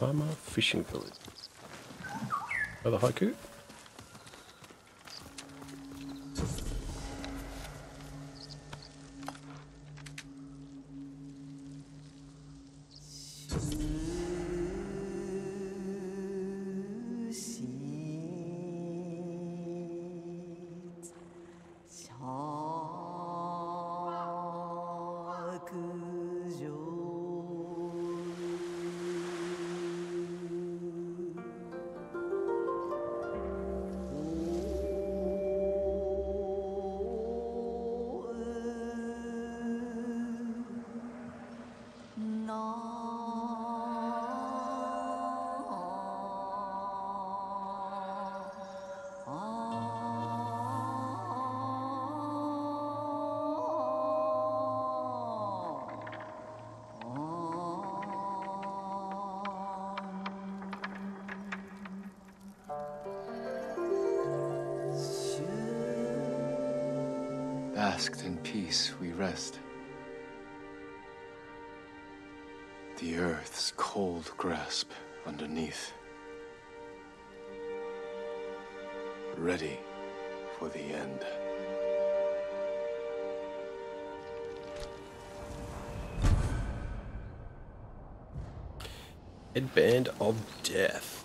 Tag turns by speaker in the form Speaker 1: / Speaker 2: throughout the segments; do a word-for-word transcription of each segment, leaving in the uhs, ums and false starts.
Speaker 1: Hama Fishing Village. Another haiku.
Speaker 2: Basked in peace, we rest. The earth's cold grasp underneath. Ready for the end.
Speaker 1: Headband of Death.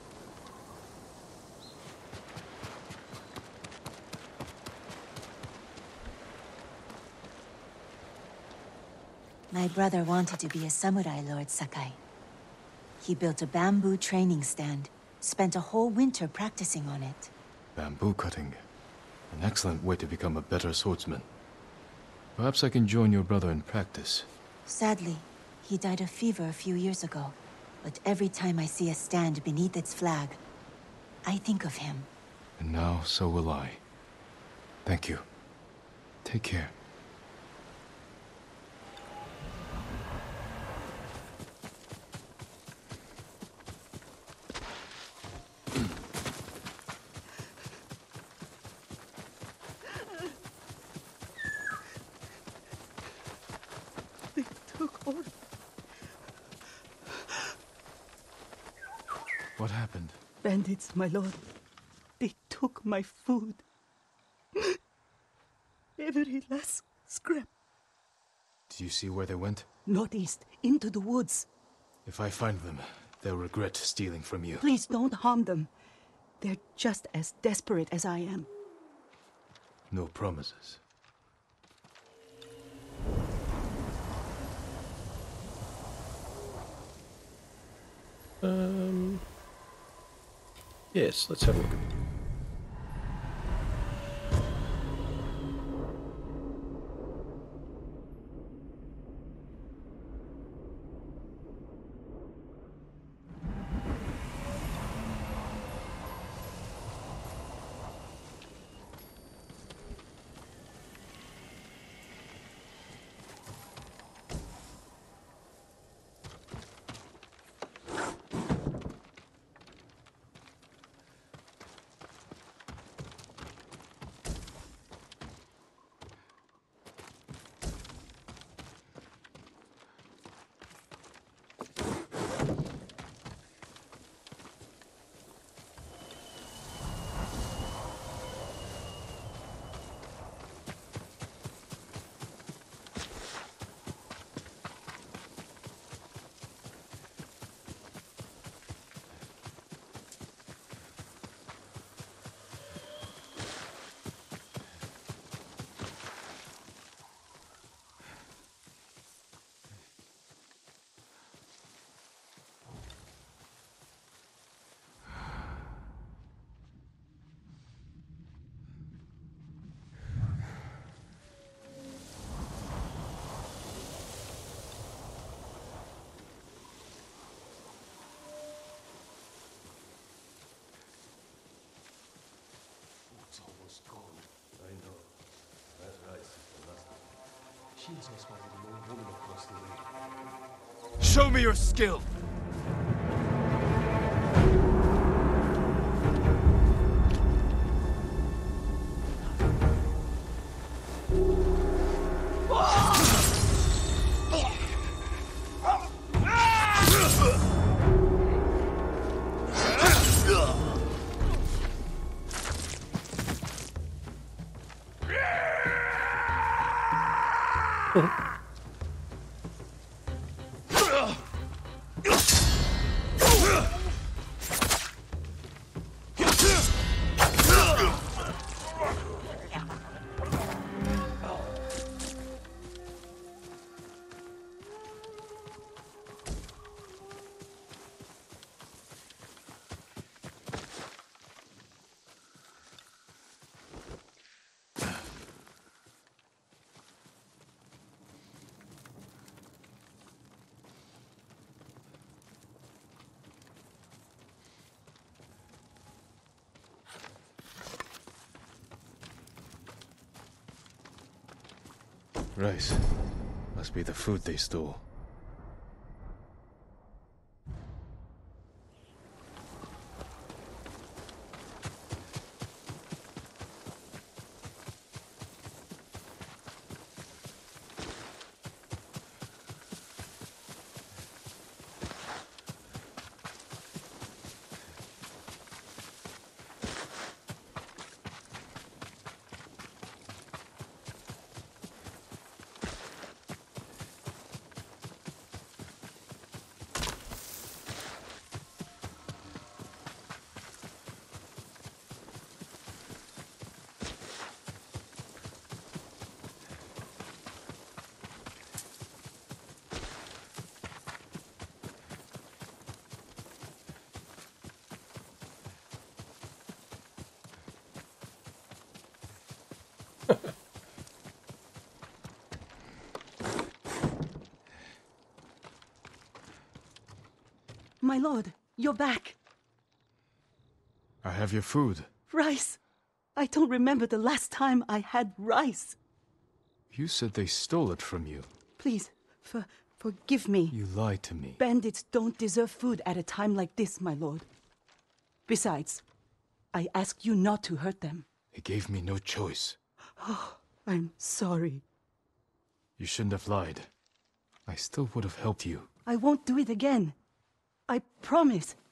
Speaker 3: My brother wanted to be a samurai, Lord Sakai. He built a bamboo training stand, spent a whole winter practicing on it.
Speaker 2: Bamboo cutting. An excellent way to become a better swordsman. Perhaps I can join your brother in practice.
Speaker 3: Sadly, he died of fever a few years ago. But every time I see a stand beneath its flag, I think of him.
Speaker 2: And now, so will I. Thank you. Take care. What happened?
Speaker 4: Bandits, my lord. They took my food. Every last scrap.
Speaker 2: Do you see where they went?
Speaker 4: Northeast, into the woods.
Speaker 2: If I find them, they'll regret stealing from you.
Speaker 4: Please don't harm them. They're just as desperate as I am.
Speaker 2: No promises.
Speaker 1: Um... Yes, let's have a look.
Speaker 2: Show me your skill! Rice. Must be the food they stole.
Speaker 4: My lord, you're back.
Speaker 2: I have your food.
Speaker 4: Rice! I don't remember the last time I had rice.
Speaker 2: You said they stole it from you.
Speaker 4: Please, for, forgive me.
Speaker 2: You lied to me.
Speaker 4: Bandits don't deserve food at a time like this, my lord. Besides, I asked you not to hurt them.
Speaker 2: They gave me no choice.
Speaker 4: Oh, I'm sorry.
Speaker 2: You shouldn't have lied. I still would have helped you.
Speaker 4: I won't do it again. I promise.